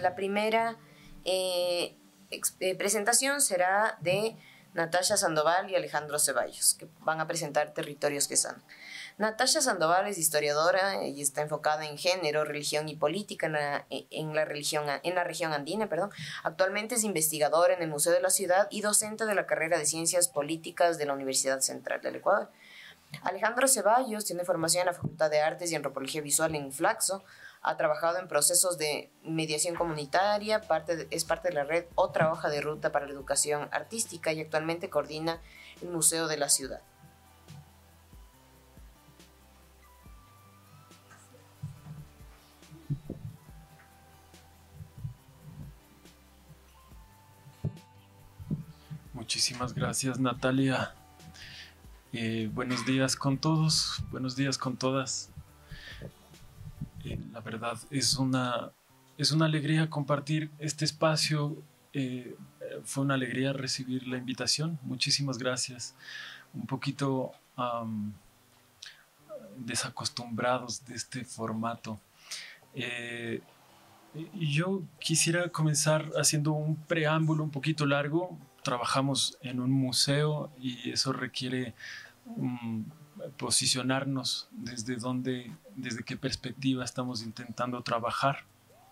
La primera presentación será de Natasha Sandoval y Alejandro Ceballos, que van a presentar Territorios que Sanan. Natasha Sandoval es historiadora y está enfocada en género, religión y política en la región andina. Actualmente es investigadora en el Museo de la Ciudad y docente de la carrera de Ciencias Políticas de la Universidad Central del Ecuador. Alejandro Ceballos tiene formación en la Facultad de Artes y Antropología Visual en Flaxo. Ha trabajado en procesos de mediación comunitaria, es parte de la red Otra Hoja de Ruta para la Educación Artística y actualmente coordina el Museo de la Ciudad. Muchísimas gracias, Natalia. Buenos días con todos, buenos días con todas. La verdad es una alegría compartir este espacio. Fue una alegría recibir la invitación. Muchísimas gracias. Un poquito desacostumbrados de este formato. Yo quisiera comenzar haciendo un preámbulo un poquito largo. Trabajamos en un museo y eso requiere posicionarnos desde qué perspectiva estamos intentando trabajar.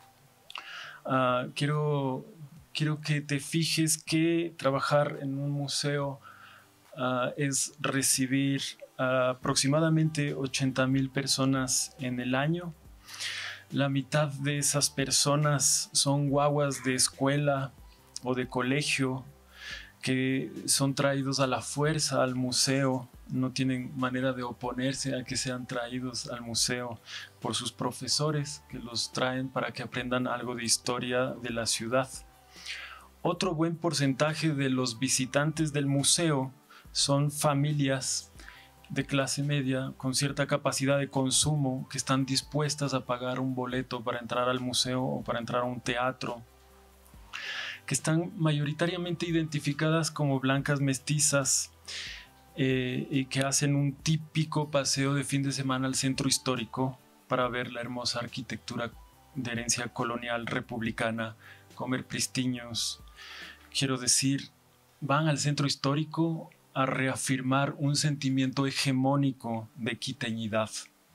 Quiero que te fijes que trabajar en un museo es recibir aproximadamente 80,000 personas en el año. La mitad de esas personas son guaguas de escuela o de colegio que son traídos a la fuerza al museo, no tienen manera de oponerse a que sean traídos al museo por sus profesores que los traen para que aprendan algo de historia de la ciudad. Otro buen porcentaje de los visitantes del museo son familias de clase media con cierta capacidad de consumo que están dispuestas a pagar un boleto para entrar al museo o para entrar a un teatro, que están mayoritariamente identificadas como blancas mestizas y que hacen un típico paseo de fin de semana al centro histórico para ver la hermosa arquitectura de herencia colonial republicana, comer pristiños. Quiero decir, van al centro histórico a reafirmar un sentimiento hegemónico de quiteñidad.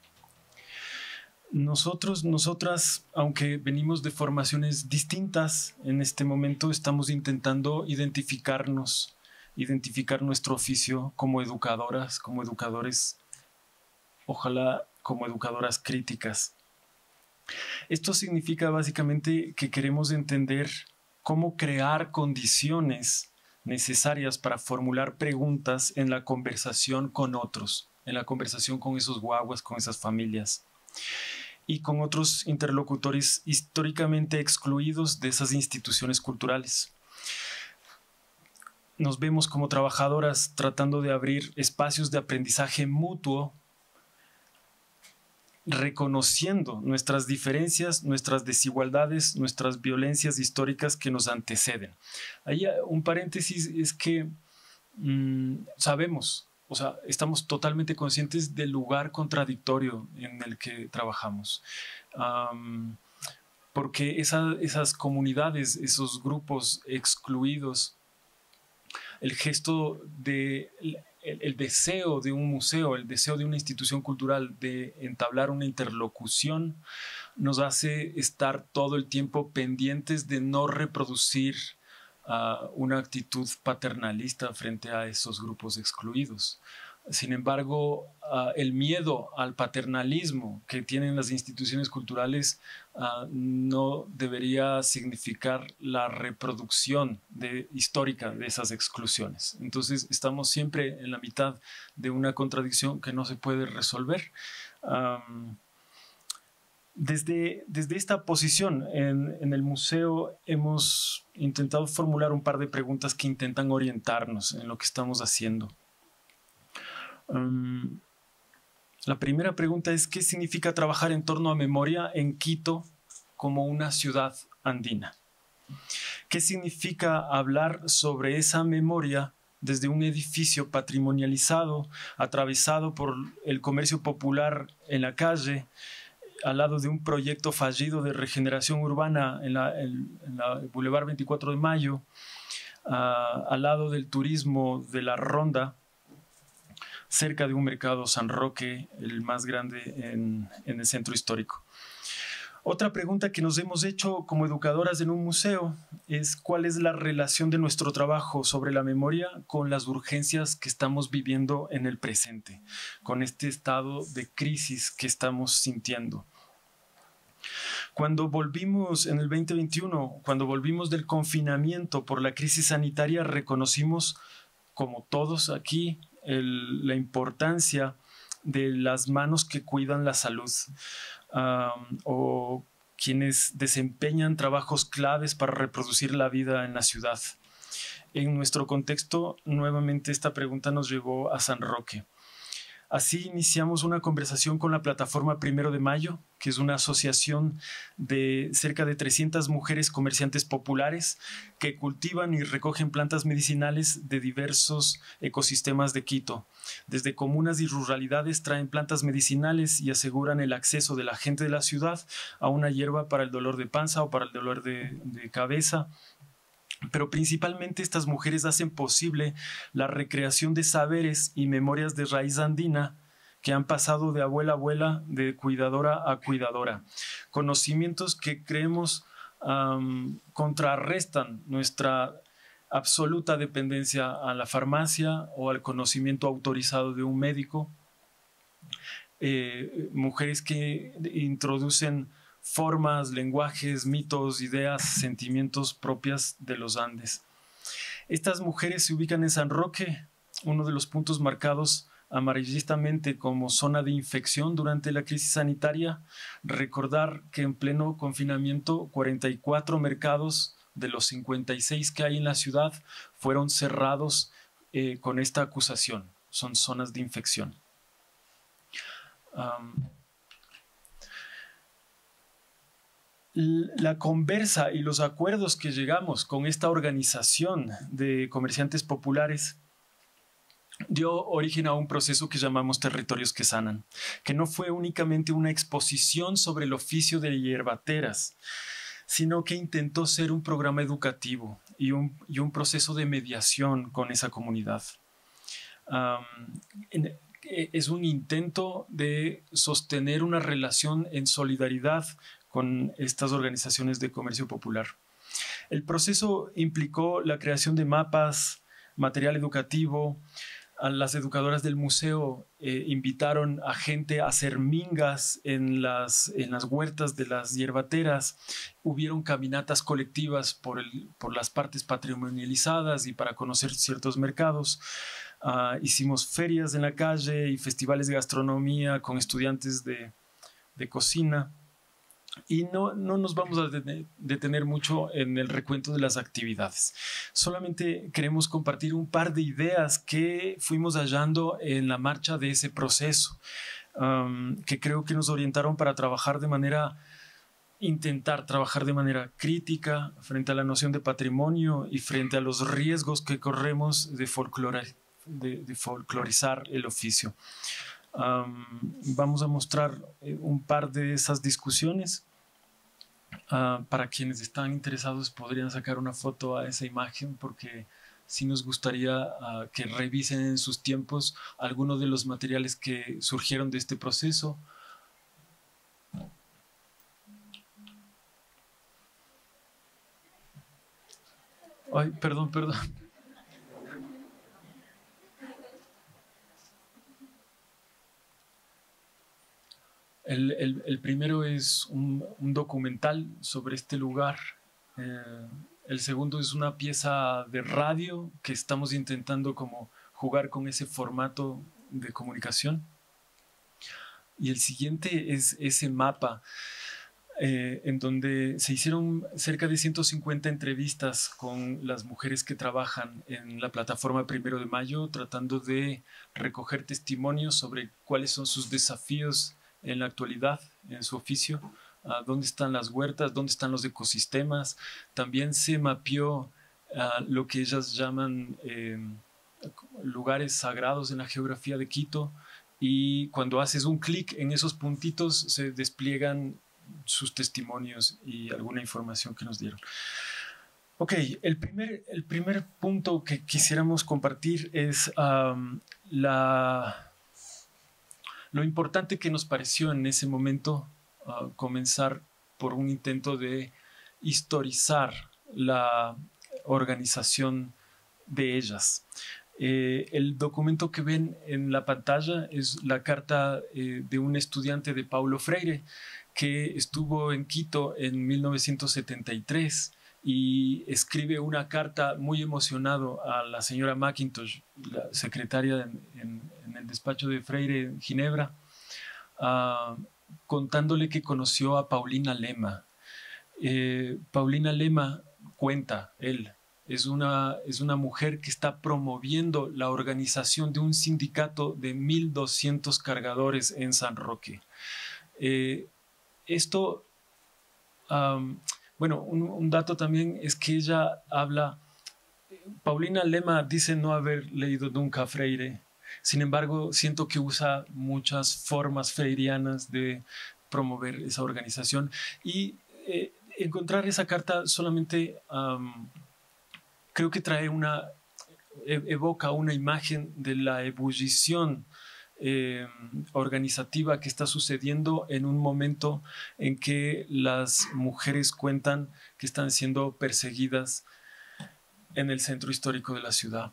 Nosotras, aunque venimos de formaciones distintas, en este momento estamos intentando identificar nuestro oficio como educadoras, como educadores, ojalá como educadoras críticas. Esto significa básicamente que queremos entender cómo crear condiciones necesarias para formular preguntas en la conversación con otros, en la conversación con esos guaguas, con esas familias y con otros interlocutores históricamente excluidos de esas instituciones culturales. Nos vemos como trabajadoras tratando de abrir espacios de aprendizaje mutuo, reconociendo nuestras diferencias, nuestras desigualdades, nuestras violencias históricas que nos anteceden. Ahí un paréntesis es que sabemos, o sea, estamos totalmente conscientes del lugar contradictorio en el que trabajamos. Porque esas comunidades, esos grupos excluidos, el gesto de el deseo de un museo, el deseo de una institución cultural de entablar una interlocución nos hace estar todo el tiempo pendientes de no reproducir una actitud paternalista frente a esos grupos excluidos. Sin embargo, el miedo al paternalismo que tienen las instituciones culturales no debería significar la reproducción histórica de esas exclusiones. Entonces, estamos siempre en la mitad de una contradicción que no se puede resolver. Desde esta posición en el museo hemos intentado formular un par de preguntas que intentan orientarnos en lo que estamos haciendo. La primera pregunta es: ¿qué significa trabajar en torno a memoria en Quito como una ciudad andina? ¿Qué significa hablar sobre esa memoria desde un edificio patrimonializado, atravesado por el comercio popular en la calle, al lado de un proyecto fallido de regeneración urbana en la Boulevard 24 de Mayo, al lado del turismo de la Ronda, cerca de un mercado San Roque, el más grande en el centro histórico. Otra pregunta que nos hemos hecho como educadoras en un museo es cuál es la relación de nuestro trabajo sobre la memoria con las urgencias que estamos viviendo en el presente, con este estado de crisis que estamos sintiendo. Cuando volvimos en el 2021, cuando volvimos del confinamiento por la crisis sanitaria, reconocimos, como todos aquí, la importancia de las manos que cuidan la salud, o quienes desempeñan trabajos claves para reproducir la vida en la ciudad. En nuestro contexto, nuevamente esta pregunta nos llevó a San Roque. Así iniciamos una conversación con la plataforma 1 de Mayo, que es una asociación de cerca de 300 mujeres comerciantes populares que cultivan y recogen plantas medicinales de diversos ecosistemas de Quito. Desde comunas y ruralidades traen plantas medicinales y aseguran el acceso de la gente de la ciudad a una hierba para el dolor de panza o para el dolor de cabeza. Pero principalmente estas mujeres hacen posible la recreación de saberes y memorias de raíz andina que han pasado de abuela a abuela, de cuidadora a cuidadora. Conocimientos que creemos contrarrestan nuestra absoluta dependencia a la farmacia o al conocimiento autorizado de un médico. Mujeres que introducen formas, lenguajes, mitos, ideas, sentimientos propias de los Andes. Estas mujeres se ubican en San Roque, uno de los puntos marcados amarillistamente como zona de infección durante la crisis sanitaria. Recordar que en pleno confinamiento 44 mercados de los 56 que hay en la ciudad fueron cerrados con esta acusación. Son zonas de infección. La conversa y los acuerdos que llegamos con esta organización de comerciantes populares dio origen a un proceso que llamamos Territorios que Sanan, que no fue únicamente una exposición sobre el oficio de hierbateras, sino que intentó ser un programa educativo y un proceso de mediación con esa comunidad. Es un intento de sostener una relación en solidaridad con estas organizaciones de comercio popular. El proceso implicó la creación de mapas, material educativo. A las educadoras del museo invitaron a gente a hacer mingas en las huertas de las hierbateras. Hubieron caminatas colectivas por las partes patrimonializadas y para conocer ciertos mercados. Hicimos ferias en la calle y festivales de gastronomía con estudiantes de cocina. Y no nos vamos a detener mucho en el recuento de las actividades. Solamente queremos compartir un par de ideas que fuimos hallando en la marcha de ese proceso, que creo que nos orientaron para intentar trabajar de manera crítica frente a la noción de patrimonio y frente a los riesgos que corremos de folclorizar el oficio. Vamos a mostrar un par de esas discusiones. Para quienes están interesados podrían sacar una foto a esa imagen, porque sí nos gustaría que revisen en sus tiempos algunos de los materiales que surgieron de este proceso. Ay, perdón. El primero es un documental sobre este lugar. El segundo es una pieza de radio que estamos intentando como jugar con ese formato de comunicación. Y el siguiente es ese mapa en donde se hicieron cerca de 150 entrevistas con las mujeres que trabajan en la plataforma 1 de Mayo, tratando de recoger testimonios sobre cuáles son sus desafíos en la actualidad, en su oficio, dónde están las huertas, dónde están los ecosistemas. También se mapeó lo que ellas llaman lugares sagrados en la geografía de Quito, y cuando haces un clic en esos puntitos se despliegan sus testimonios y alguna información que nos dieron. Ok, el primer punto que quisiéramos compartir es lo importante que nos pareció en ese momento comenzar por un intento de historizar la organización de ellas. El documento que ven en la pantalla es la carta de un estudiante de Paulo Freire que estuvo en Quito en 1973 y escribe una carta muy emocionado a la señora McIntosh, la secretaria en el despacho de Freire en Ginebra, contándole que conoció a Paulina Lema. Paulina Lema cuenta, es una mujer que está promoviendo la organización de un sindicato de 1.200 cargadores en San Roque. Bueno, un dato también es que ella habla, Paulina Lema dice no haber leído nunca a Freire, sin embargo siento que usa muchas formas freirianas de promover esa organización y encontrar esa carta solamente creo que evoca una imagen de la ebullición organizativa que está sucediendo en un momento en que las mujeres cuentan que están siendo perseguidas en el centro histórico de la ciudad.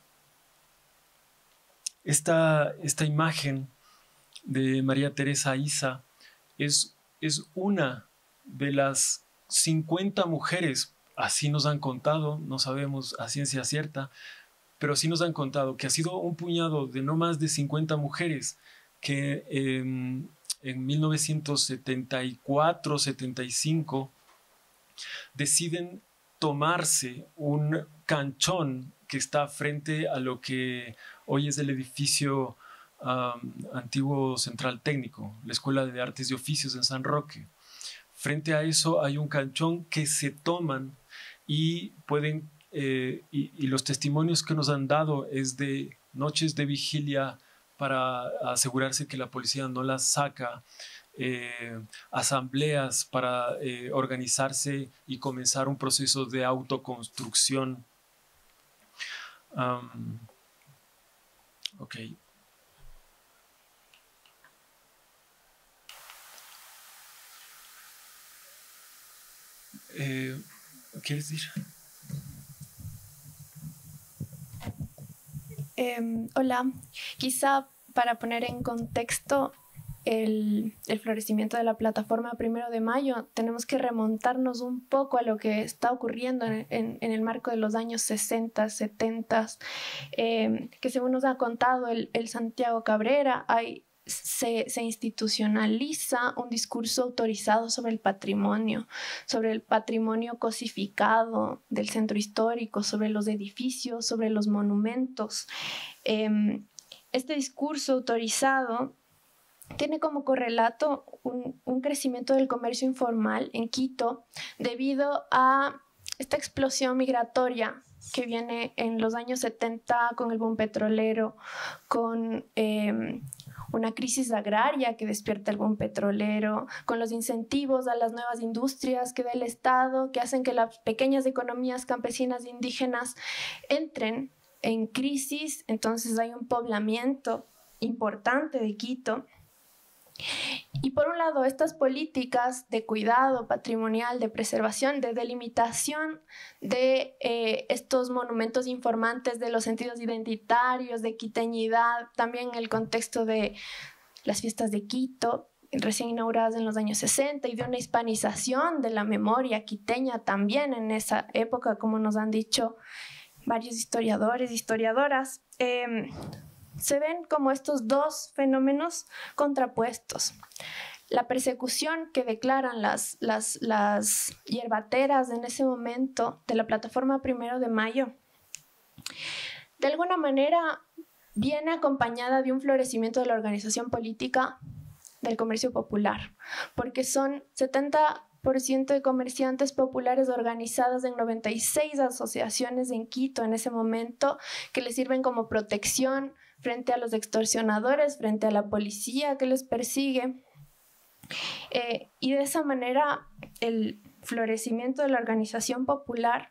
Esta imagen de María Teresa Isa es una de las 50 mujeres, así nos han contado, no sabemos a ciencia cierta, pero sí nos han contado que ha sido un puñado de no más de 50 mujeres que en 1974-75 deciden tomarse un canchón que está frente a lo que hoy es el edificio antiguo Central Técnico, la Escuela de Artes y Oficios en San Roque. Frente a eso hay un canchón que se toman y pueden y los testimonios que nos han dado es de noches de vigilia para asegurarse que la policía no las saca, asambleas para organizarse y comenzar un proceso de autoconstrucción. Ok. ¿Quieres decir? Hola, quizá para poner en contexto el florecimiento de la plataforma 1 de Mayo, tenemos que remontarnos un poco a lo que está ocurriendo en el marco de los años 60, 70, que según nos ha contado el Santiago Cabrera, se institucionaliza un discurso autorizado sobre el patrimonio cosificado del centro histórico, sobre los edificios, sobre los monumentos. Este discurso autorizado tiene como correlato un crecimiento del comercio informal en Quito debido a esta explosión migratoria que viene en los años 70 con el boom petrolero, con una crisis agraria que despierta el boom petrolero, con los incentivos a las nuevas industrias que da el Estado, que hacen que las pequeñas economías campesinas e indígenas entren en crisis. Entonces hay un poblamiento importante de Quito. Y por un lado, estas políticas de cuidado patrimonial, de preservación, de delimitación de estos monumentos informantes de los sentidos identitarios, de quiteñidad, también en el contexto de las fiestas de Quito, recién inauguradas en los años 60, y de una hispanización de la memoria quiteña también en esa época, como nos han dicho varios historiadores e historiadoras. Se ven como estos dos fenómenos contrapuestos. La persecución que declaran las hierbateras en ese momento de la plataforma 1 de Mayo, de alguna manera viene acompañada de un florecimiento de la organización política del comercio popular, porque son 70 90% de comerciantes populares organizadas en 96 asociaciones en Quito en ese momento, que les sirven como protección frente a los extorsionadores, frente a la policía que les persigue. Y de esa manera el florecimiento de la organización popular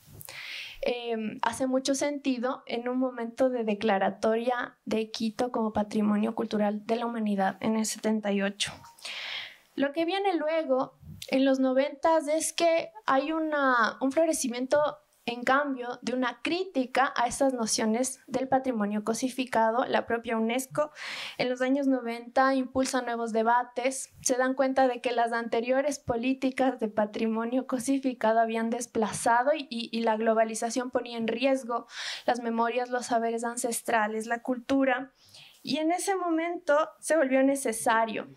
hace mucho sentido en un momento de declaratoria de Quito como Patrimonio Cultural de la Humanidad en el 78. Lo que viene luego, en los 90, es que hay un florecimiento, en cambio, de una crítica a estas nociones del patrimonio cosificado. La propia UNESCO en los años 90 impulsa nuevos debates, se dan cuenta de que las anteriores políticas de patrimonio cosificado habían desplazado y la globalización ponía en riesgo las memorias, los saberes ancestrales, la cultura, y en ese momento se volvió necesario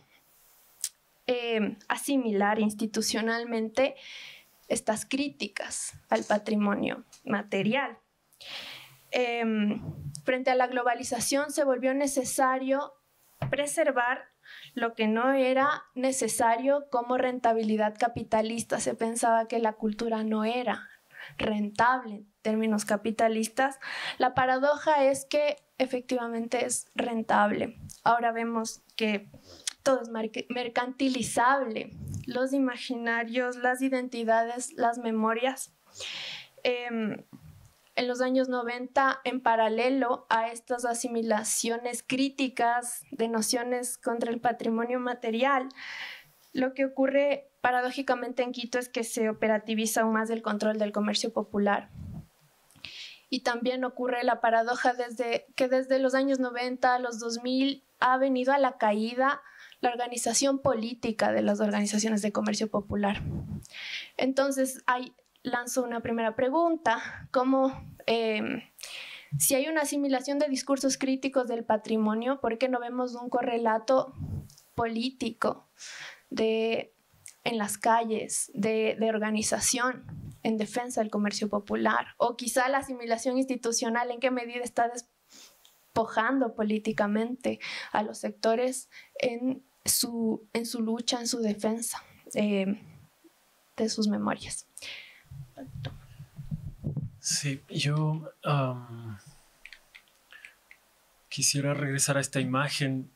asimilar institucionalmente estas críticas al patrimonio material. Frente a la globalización se volvió necesario preservar lo que no era necesario como rentabilidad capitalista. Se pensaba que la cultura no era rentable en términos capitalistas. La paradoja es que efectivamente es rentable. Ahora vemos que todo es mercantilizable, los imaginarios, las identidades, las memorias. En los años 90, en paralelo a estas asimilaciones críticas de nociones contra el patrimonio material, lo que ocurre paradójicamente en Quito es que se operativiza aún más el control del comercio popular. Y también ocurre la paradoja que desde los años 90 a los 2000 ha venido a la caída la organización política de las organizaciones de comercio popular. Entonces, lanzo una primera pregunta, si hay una asimilación de discursos críticos del patrimonio, ¿por qué no vemos un correlato político en las calles, de organización en defensa del comercio popular? O quizá la asimilación institucional, ¿en qué medida está despojando políticamente a los sectores en su lucha, en su defensa de sus memorias? Sí, yo quisiera regresar a esta imagen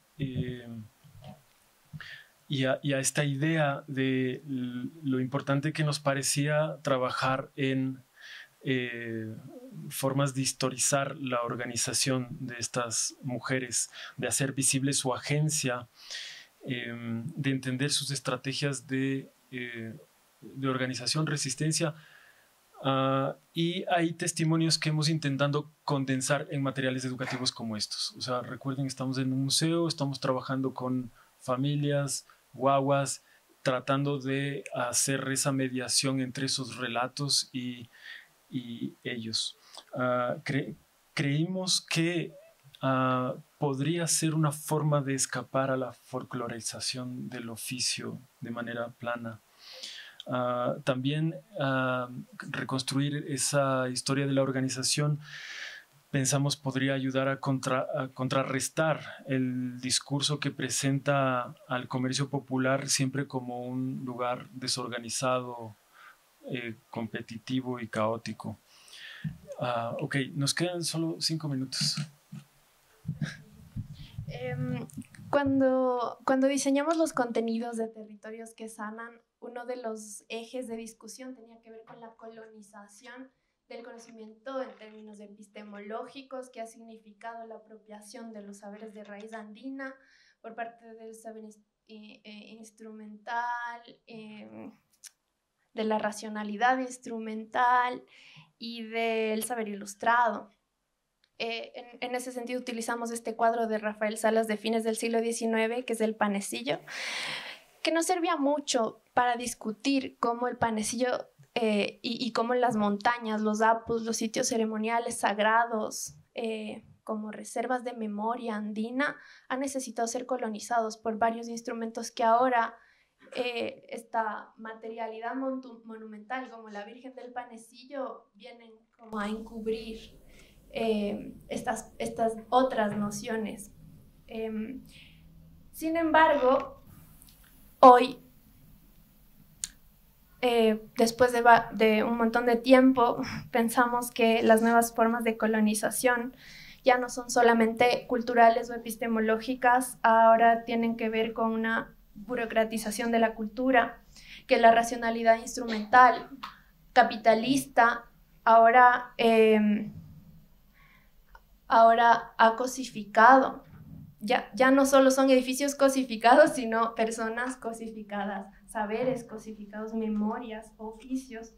y a esta idea de lo importante que nos parecía trabajar en formas de historizar la organización de estas mujeres, de hacer visible su agencia, de entender sus estrategias de organización, resistencia. Y hay testimonios que hemos intentado condensar en materiales educativos como estos. O sea, recuerden, estamos en un museo, estamos trabajando con familias, guaguas, tratando de hacer esa mediación entre esos relatos y ellos. Creímos que podría ser una forma de escapar a la folclorización del oficio de manera plana. También reconstruir esa historia de la organización, pensamos, podría ayudar a contrarrestar el discurso que presenta al comercio popular siempre como un lugar desorganizado, competitivo y caótico. Ok, nos quedan solo 5 minutos. Cuando diseñamos los contenidos de Territorios que Sanan, uno de los ejes de discusión tenía que ver con la colonización del conocimiento en términos epistemológicos, que ha significado la apropiación de los saberes de raíz andina por parte del saber instrumental, de la racionalidad instrumental y del saber ilustrado. En ese sentido utilizamos este cuadro de Rafael Salas de fines del siglo XIX, que es el panecillo, que nos servía mucho para discutir cómo el panecillo y cómo las montañas, los apus, los sitios ceremoniales sagrados, como reservas de memoria andina, han necesitado ser colonizados por varios instrumentos que ahora esta materialidad monumental, como la Virgen del Panecillo, vienen como a encubrir estas otras nociones. Sin embargo, hoy después de un montón de tiempo, pensamos que las nuevas formas de colonización ya no son solamente culturales o epistemológicas, ahora tienen que ver con una burocratización de la cultura, que la racionalidad instrumental, capitalista, ahora ha cosificado. Ya no solo son edificios cosificados, sino personas cosificadas, saberes cosificados, memorias, oficios.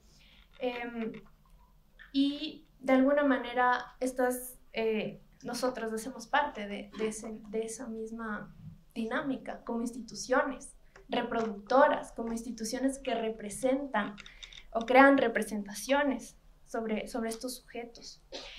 Y de alguna manera nosotros hacemos parte de esa misma dinámica como instituciones reproductoras, como instituciones que representan o crean representaciones sobre estos sujetos.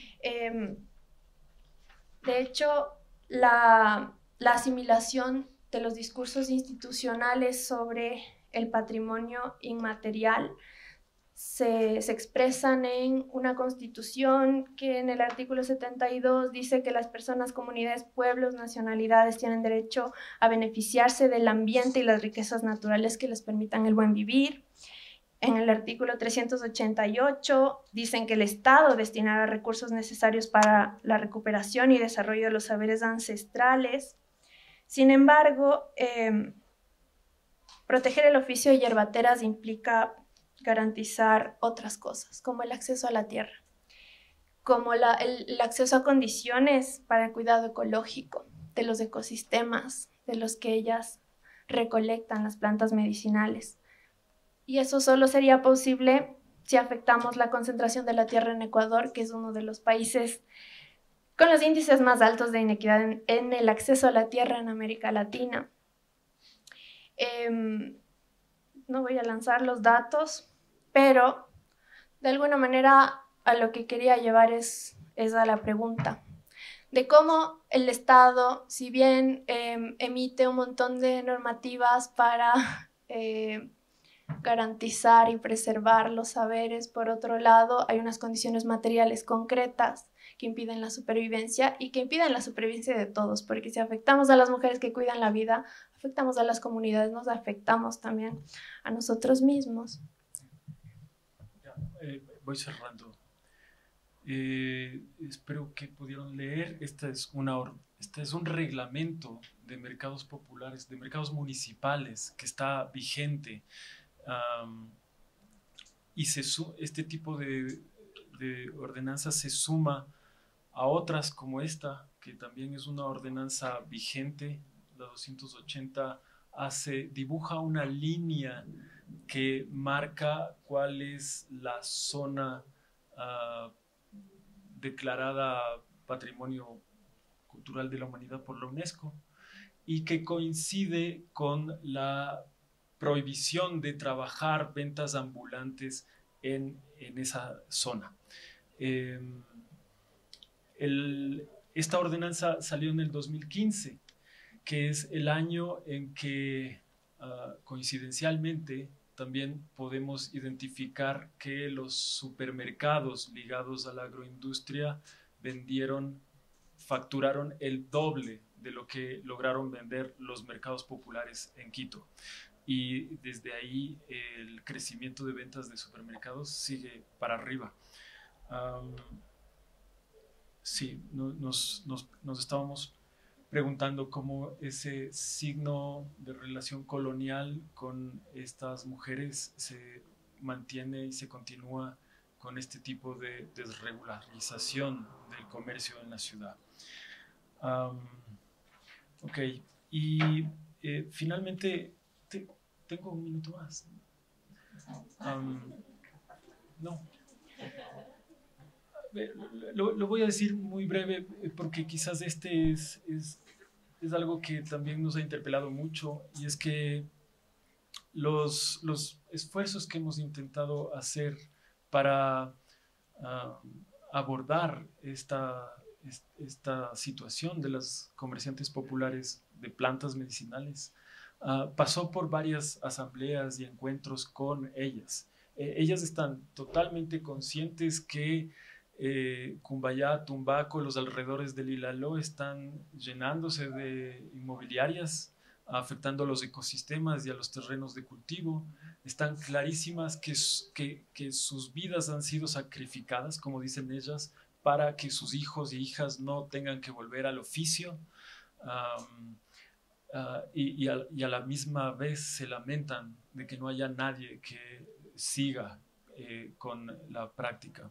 De hecho, la asimilación de los discursos institucionales sobre el patrimonio inmaterial se expresan en una constitución que en el artículo 72 dice que las personas, comunidades, pueblos, nacionalidades tienen derecho a beneficiarse del ambiente y las riquezas naturales que les permitan el buen vivir. En el artículo 388 dicen que el Estado destinará recursos necesarios para la recuperación y desarrollo de los saberes ancestrales. Sin embargo, proteger el oficio de yerbateras implica garantizar otras cosas, como el acceso a la tierra, como el acceso a condiciones para el cuidado ecológico de los ecosistemas de los que ellas recolectan las plantas medicinales. Y eso solo sería posible si afectamos la concentración de la tierra en Ecuador, que es uno de los países con los índices más altos de inequidad en el acceso a la tierra en América Latina. No voy a lanzar los datos, pero de alguna manera a lo que quería llevar es a la pregunta de cómo el Estado, si bien emite un montón de normativas para garantizar y preservar los saberes, por otro lado hay unas condiciones materiales concretas que impiden la supervivencia y que impiden la supervivencia de todos, porque si afectamos a las mujeres que cuidan la vida, afectamos a las comunidades, nos afectamos también a nosotros mismos. Voy cerrando. Espero que pudieron leer. Este es un reglamento de mercados populares, de mercados municipales que está vigente. Y este tipo de ordenanza se suma a otras como esta, que también es una ordenanza vigente. La 280 dibuja una línea que marca cuál es la zona declarada Patrimonio Cultural de la Humanidad por la UNESCO y que coincide con la prohibición de trabajar ventas ambulantes en esa zona. Esta ordenanza salió en el 2015, que es el año en que coincidencialmente también podemos identificar que los supermercados ligados a la agroindustria facturaron el doble de lo que lograron vender los mercados populares en Quito. Y desde ahí el crecimiento de ventas de supermercados sigue para arriba. Sí, nos estábamos preguntando cómo ese signo de relación colonial con estas mujeres se mantiene y se continúa con este tipo de desregularización del comercio en la ciudad. Ok, y finalmente tengo un minuto más. No. Lo voy a decir muy breve porque quizás este es algo que también nos ha interpelado mucho, y es que los esfuerzos que hemos intentado hacer para abordar esta situación de las comerciantes populares de plantas medicinales pasó por varias asambleas y encuentros con ellas. Ellas están totalmente conscientes que Cumbayá, Tumbaco, los alrededores del Ilaló están llenándose de inmobiliarias, afectando a los ecosistemas y a los terrenos de cultivo. están clarísimas que sus vidas han sido sacrificadas, como dicen ellas, para que sus hijos y hijas no tengan que volver al oficio, y a la misma vez se lamentan de que no haya nadie que siga con la práctica.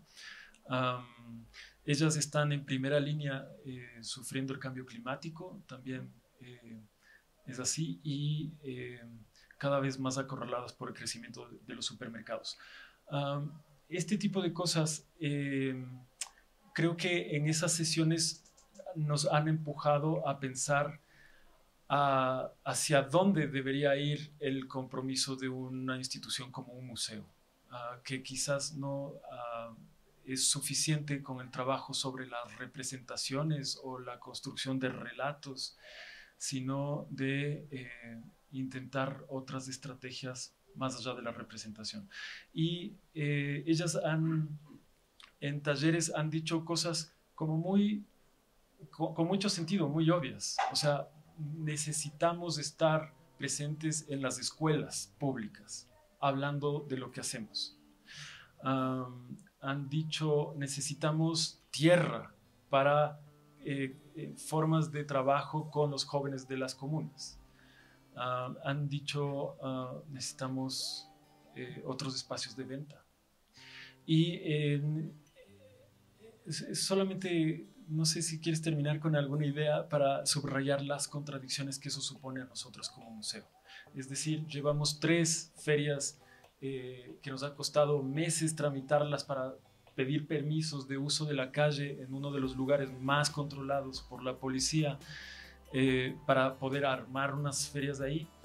Ellas están en primera línea sufriendo el cambio climático, también es así, y cada vez más acorraladas por el crecimiento de los supermercados. Este tipo de cosas, creo que en esas sesiones nos han empujado a pensar hacia dónde debería ir el compromiso de una institución como un museo, que quizás no es suficiente con el trabajo sobre las representaciones o la construcción de relatos, sino de intentar otras estrategias más allá de la representación. Y ellas en talleres han dicho cosas como con mucho sentido, muy obvias. O sea, necesitamos estar presentes en las escuelas públicas, hablando de lo que hacemos. Han dicho, necesitamos tierra para formas de trabajo con los jóvenes de las comunas. Han dicho, necesitamos otros espacios de venta. Y solamente, no sé si quieres terminar con alguna idea para subrayar las contradicciones que eso supone a nosotros como museo. Es decir, llevamos 3 ferias que nos ha costado meses tramitarlas para pedir permisos de uso de la calle en uno de los lugares más controlados por la policía, para poder armar unas ferias de ahí.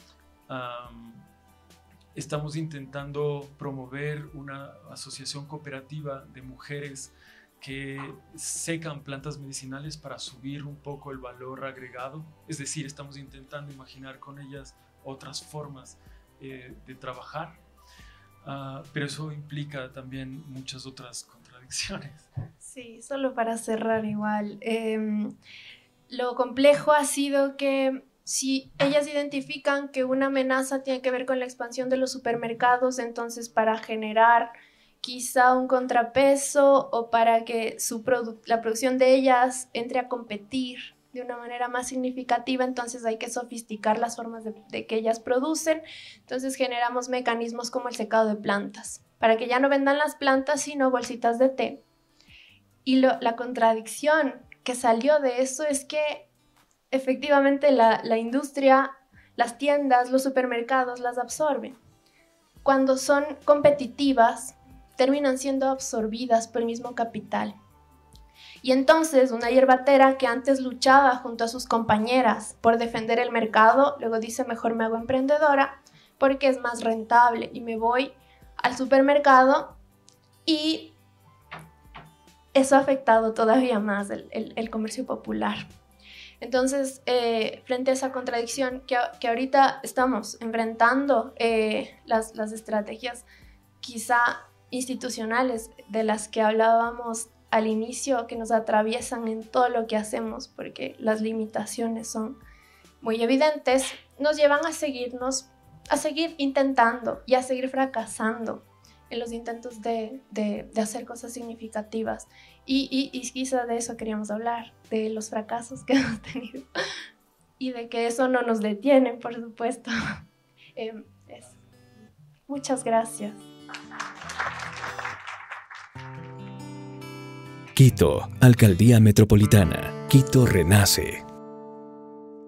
Estamos intentando promover una asociación cooperativa de mujeres que secan plantas medicinales para subir un poco el valor agregado. Es decir, estamos intentando imaginar con ellas otras formas de trabajar, pero eso implica también muchas otras contradicciones. Sí, solo para cerrar igual. Lo complejo ha sido que si ellas identifican que una amenaza tiene que ver con la expansión de los supermercados, entonces para generar quizá un contrapeso o para que la producción de ellas entre a competir de una manera más significativa, entonces hay que sofisticar las formas de que ellas producen. Entonces generamos mecanismos como el secado de plantas, para que ya no vendan las plantas, sino bolsitas de té. Y la contradicción que salió de eso es que efectivamente la industria, las tiendas, los supermercados las absorben. Cuando son competitivas, terminan siendo absorbidas por el mismo capital. Y entonces una yerbatera que antes luchaba junto a sus compañeras por defender el mercado, luego dice, mejor me hago emprendedora porque es más rentable y me voy al supermercado, y eso ha afectado todavía más el comercio popular. Entonces, frente a esa contradicción que ahorita estamos enfrentando, las estrategias quizá institucionales de las que hablábamos al inicio, que nos atraviesan en todo lo que hacemos, porque las limitaciones son muy evidentes, nos llevan a seguir intentando y a seguir fracasando en los intentos de hacer cosas significativas. Y quizá de eso queríamos hablar, de los fracasos que hemos tenido y de que eso no nos detiene, por supuesto. Muchas gracias. Quito, Alcaldía Metropolitana. Quito renace.